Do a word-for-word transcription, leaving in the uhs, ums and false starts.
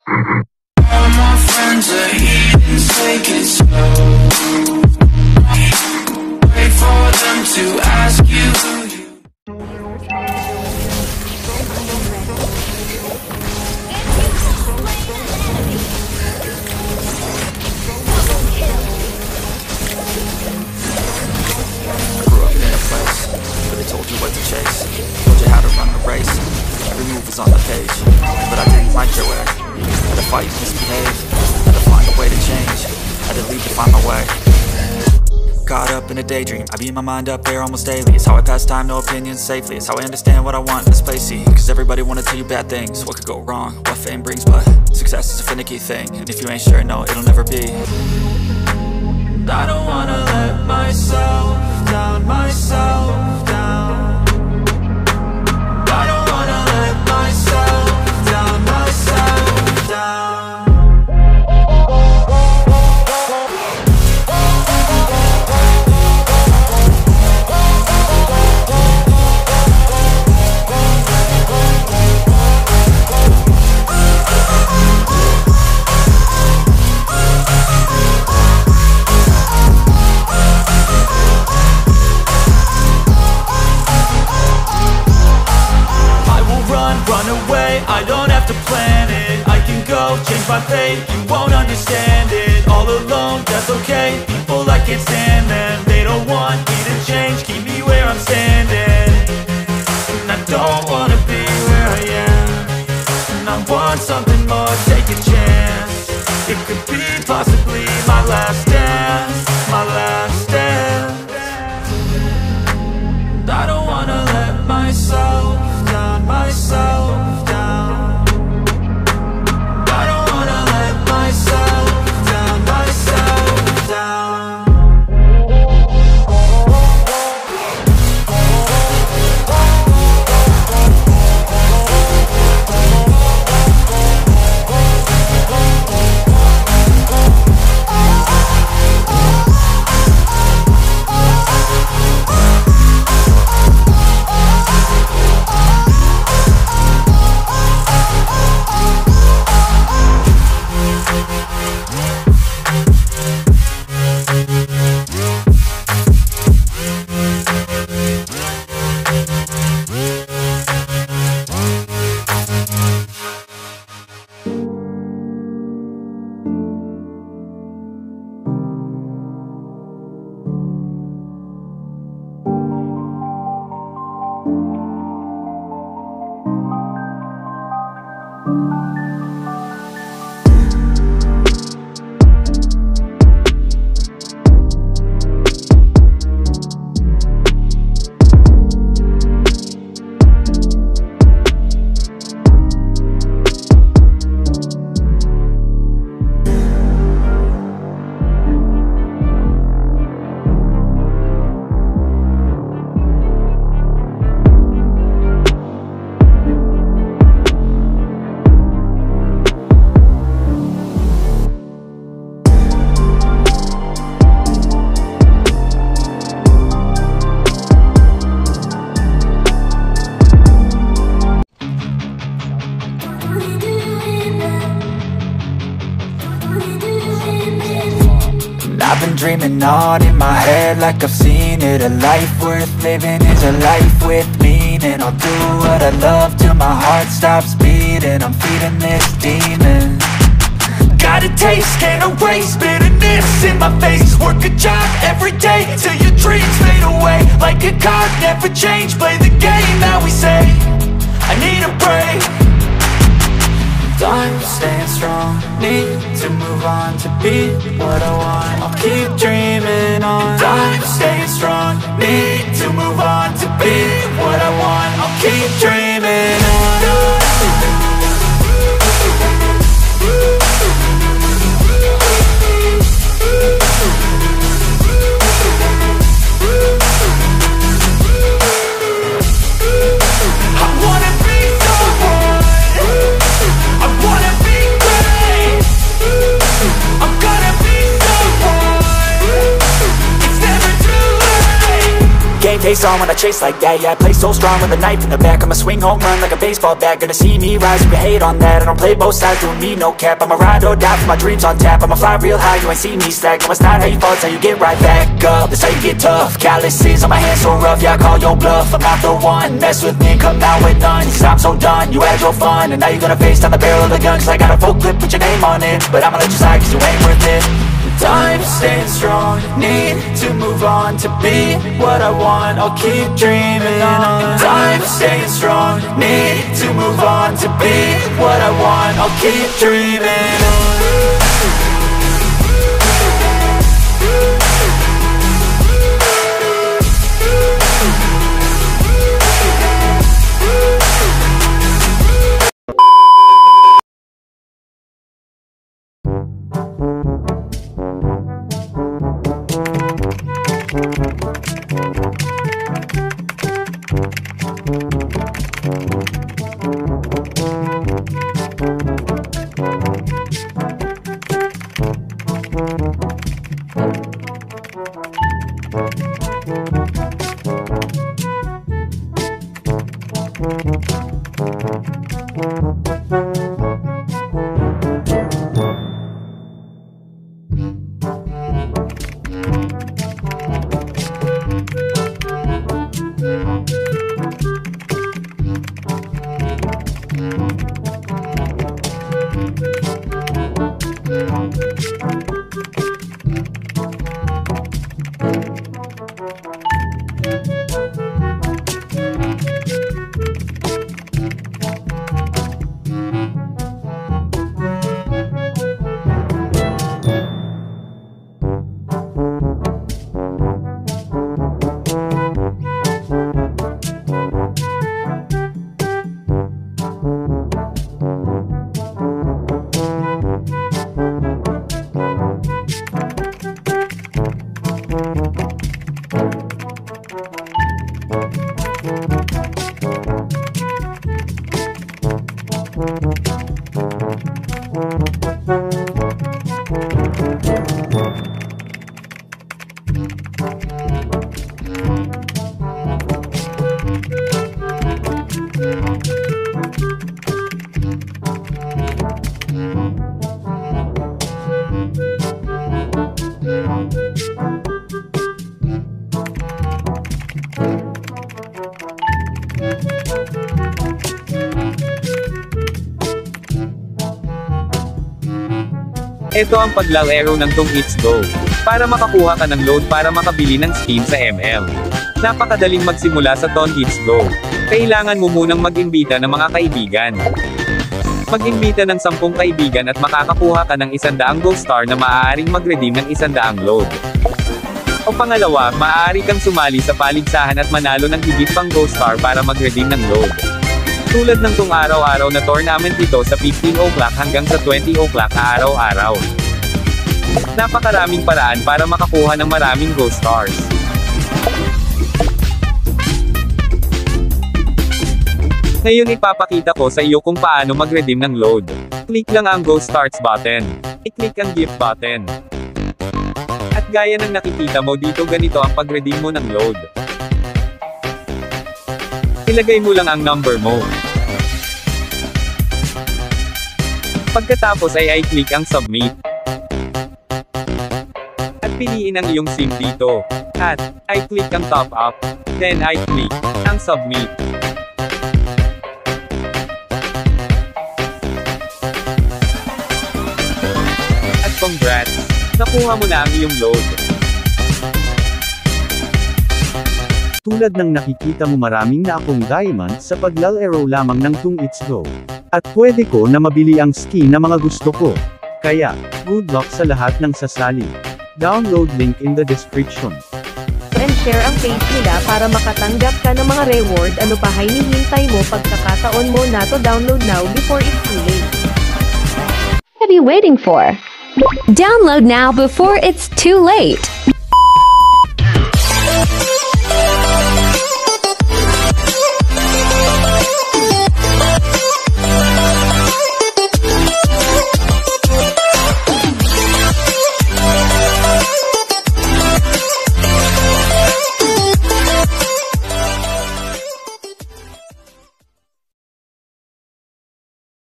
All my friends are heathens, take it slow. Wait for them to ask you who you. Grew up in a place where they told you what to chase, told you how to run the race. Every move was on the page, but I didn't like your way. Had to fight, misbehave, had to find a way to change, had to leave to find my way. Caught up in a daydream, I beat my mind up there almost daily. It's how I pass time, no opinions safely. It's how I understand what I want in this place, see. Cause everybody wanna tell you bad things, what could go wrong, what fame brings. But success is a finicky thing, and if you ain't sure, no, it'll never be. I don't wanna let myself down, myself down. I don't wanna let myself down, myself down. Run away, I don't have to plan it. I can go, change my fate, you won't understand it. All alone, that's okay, people I can't stand them. They don't want me to change, keep me where I'm standing. And I don't wanna be where I am, and I want something more, take a chance. It could be possibly my last dance, my last dance. I don't wanna let myself down, myself down. I don't wanna let myself down, myself down. I've been dreaming on in my head like I've seen it. A life worth living is a life with meaning. I'll do what I love till my heart stops beating. I'm feeding this demon. Got a taste, can't erase bitterness in my face. Work a job every day till your dreams fade away. Like a card, never change, play the game that we say. I need a break. I'm staying strong, need to move on to be what I want. I'll keep dreaming on. I'm staying strong, need to move on to be what I want. I'll keep dreaming on. same pace on when I chase like that. Yeah, I play so strong with a knife in the back. I'ma swing home run like a baseball bat. Gonna see me rise if you hate on that. I don't play both sides, doing me no cap. I'ma ride or die for my dreams on tap. I'ma fly real high, you ain't see me slack. No, it's not how you fall, it's how you get right back up. That's how you get tough. Calluses on my hands so rough, yeah, I call your bluff. I'm not the one, mess with me, come out with none. Cause I'm so done, you had your fun. And now you're gonna face down the barrel of the gun. Cause I got a full clip, put your name on it. But I'ma let you slide cause you ain't worth it. Time staying strong, need to move on. To be what I want, I'll keep dreaming on. Time staying strong, need to move on. To be what I want, I'll keep dreaming on. Ito ang paglalaro ng tong It's Go. Para makakuha ka ng load para makabili ng skin sa M L. Napakadaling magsimula sa Ton It's Go. Kailangan mo munang mag-imbita ng mga kaibigan. Mag-imbita ng sampung kaibigan at makakakuha ka ng isandaang gold star na maaaring mag-redeem ng isandaang load. O pangalawa, maaari kang sumali sa paligsahan at manalo ng higit pang gold star para mag-redeem ng load. Tulad ng tong araw-araw na tournament ito sa fifteen o'clock hanggang sa twenty o'clock araw-araw. Napakaraming paraan para makakuha ng maraming gold stars. Ngayon ipapakita ko sa iyo kung paano mag-redeem ng load. Click lang ang Go Starts button. I-click ang Gift button. At gaya ng nakikita mo dito, ganito ang pag-redeem mo ng load. Ilagay mo lang ang number mo. Pagkatapos ay i-click ang Submit. At piliin ang iyong SIM dito. At i-click ang Top Up. Then i-click ang Submit. At congrats! Nakuha mo na ang iyong load. Tulad ng nakikita mo, maraming na akong diamond sa paglalaro lamang ng Tong It's Go. At pwede ko na mabili ang skin na mga gusto ko. Kaya, good luck sa lahat ng sasali. Download link in the description. And share ang page nila para makatanggap ka ng mga reward. Ano pa hinihintay mo? Pagkakataon mo na to, download now before it's too late. What are you waiting for? Download now before it's too late.